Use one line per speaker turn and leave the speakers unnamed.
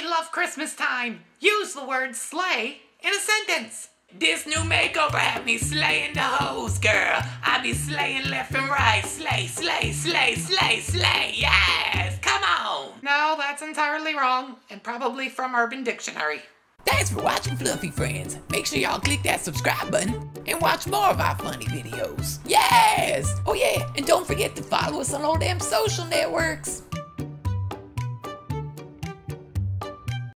I love Christmas time. Use the word sleigh in a sentence.
This new makeover had me slaying the hoes, girl. I be slaying left and right. Slay, slay, slay, slay, slay. Yes, come on.
No, that's entirely wrong, and probably from Urban Dictionary.
Thanks for watching, Fluffy Friends. Make sure y'all click that subscribe button and watch more of our funny videos. Yes! Oh yeah, and don't forget to follow us on all them social networks.